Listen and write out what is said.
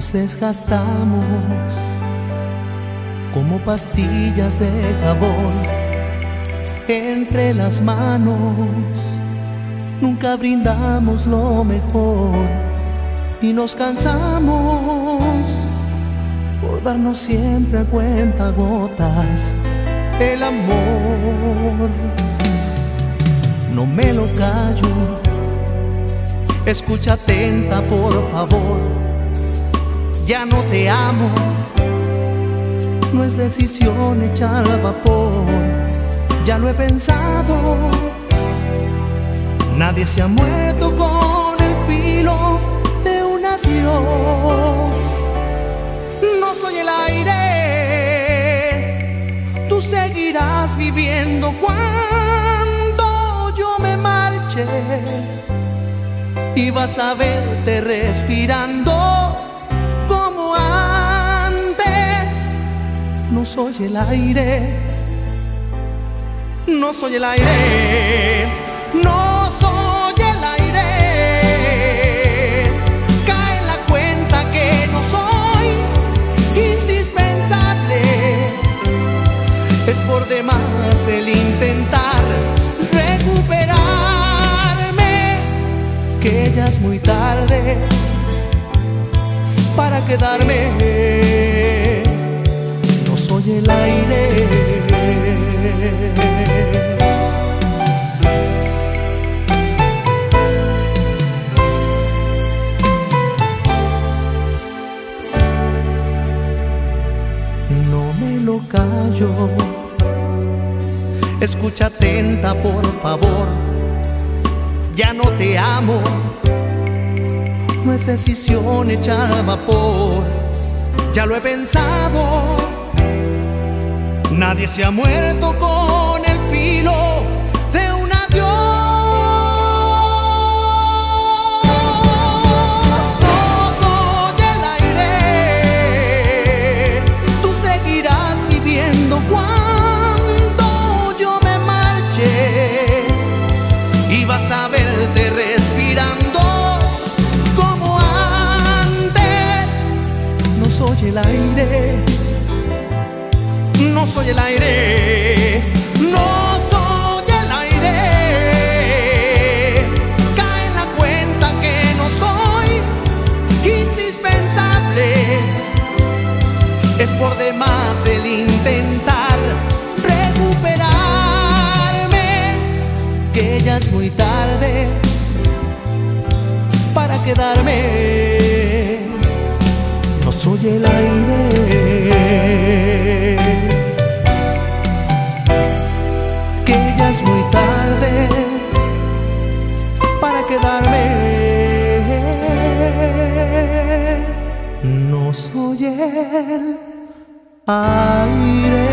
Nos desgastamos como pastillas de jabón entre las manos. Nunca brindamos lo mejor y nos cansamos por darnos siempre a cuentagotas el amor. No me lo callo, escucha atenta por favor. Ya no te amo, no es decisión hecha al vapor. Ya lo he pensado, nadie se ha muerto con el filo de un adiós. No soy el aire, tú seguirás viviendo cuando yo me marche y vas a verte respirando como antes. No soy el aire, no soy el aire, no soy el aire. Cae en la cuenta que no soy indispensable. Es por demás el intentar recuperarme, que ya es muy tarde para quedarme. No soy el aire. No me lo callo, escucha atenta por favor. Ya no te amo, no es decisión hecha al vapor. Ya lo he pensado, nadie se ha muerto con el filo de un adiós. No soy el aire, tú seguirás viviendo cuando yo me marche y vas a verte respirando como antes. No soy el aire, no soy el aire, no soy el aire. Cae en la cuenta que no soy indispensable. Es por demás el intentar recuperarme, que ya es muy tarde para quedarme. No soy el aire, que ya es muy tarde para quedarme. No soy el aire.